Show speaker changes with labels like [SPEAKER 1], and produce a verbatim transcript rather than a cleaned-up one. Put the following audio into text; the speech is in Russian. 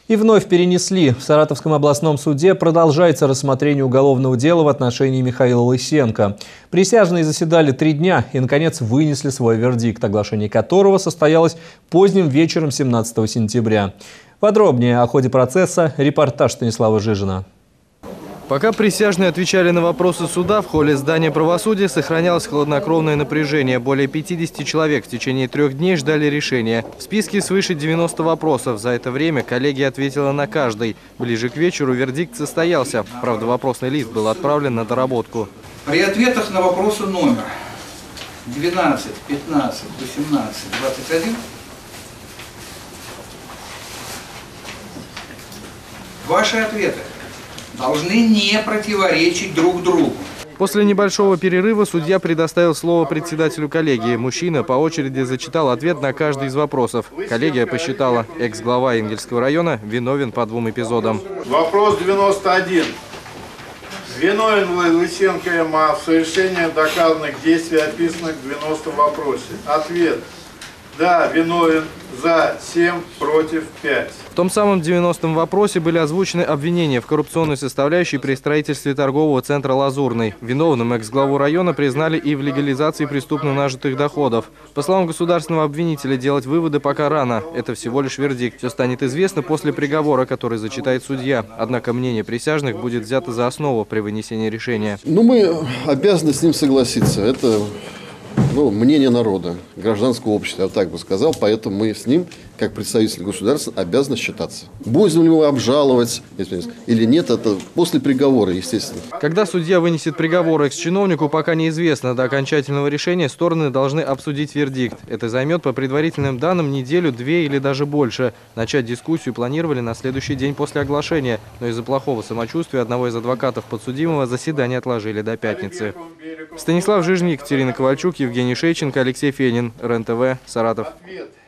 [SPEAKER 1] И вновь перенесли. В Саратовском областном суде продолжается рассмотрение уголовного дела в отношении Михаила Лысенко. Присяжные заседали три дня и, наконец, вынесли свой вердикт, оглашение которого состоялось поздним вечером семнадцатого сентября. Подробнее о ходе процесса репортаж Станислава Жижина.
[SPEAKER 2] Пока присяжные отвечали на вопросы суда, в холле здания правосудия сохранялось хладнокровное напряжение. Более пятидесяти человек в течение трех дней ждали решения. В списке свыше девяноста вопросов. За это время коллегия ответила на каждый. Ближе к вечеру вердикт состоялся. Правда, вопросный лист был отправлен на доработку.
[SPEAKER 3] При ответах на вопросы номер двенадцать, пятнадцать, восемнадцать, двадцать один ваши ответы должны не противоречить друг другу.
[SPEAKER 2] После небольшого перерыва судья предоставил слово председателю коллегии. Мужчина по очереди зачитал ответ на каждый из вопросов. Коллегия посчитала, экс-глава Энгельсского района виновен по двум эпизодам.
[SPEAKER 4] Вопрос девяносто один. Виновен Лысенко М.А. в совершении доказанных действий, описанных в девяностом вопросе. Ответ. Да, виновен. За семь, против пять.
[SPEAKER 2] В том самом девяностом вопросе были озвучены обвинения в коррупционной составляющей при строительстве торгового центра «Лазурный». Виновным экс-главу района признали и в легализации преступно нажитых доходов. По словам государственного обвинителя, делать выводы пока рано. Это всего лишь вердикт. Все станет известно после приговора, который зачитает судья. Однако мнение присяжных будет взято за основу при вынесении решения.
[SPEAKER 5] Ну, мы обязаны с ним согласиться. Это... Ну, мнение народа, гражданского общества, я так бы сказал, поэтому мы с ним, как представитель государства, обязаны считаться. Будем ли мы обжаловать или нет, это после приговора, естественно.
[SPEAKER 2] Когда судья вынесет приговор экс-чиновнику, пока неизвестно. До окончательного решения стороны должны обсудить вердикт. Это займет, по предварительным данным, неделю, две или даже больше. Начать дискуссию планировали на следующий день после оглашения, но из-за плохого самочувствия одного из адвокатов подсудимого заседание отложили до пятницы. Станислав Жижин, Екатерина Ковальчук, Евгений Шейченко, Алексей Фенин, РЕН-ТВ, Саратов.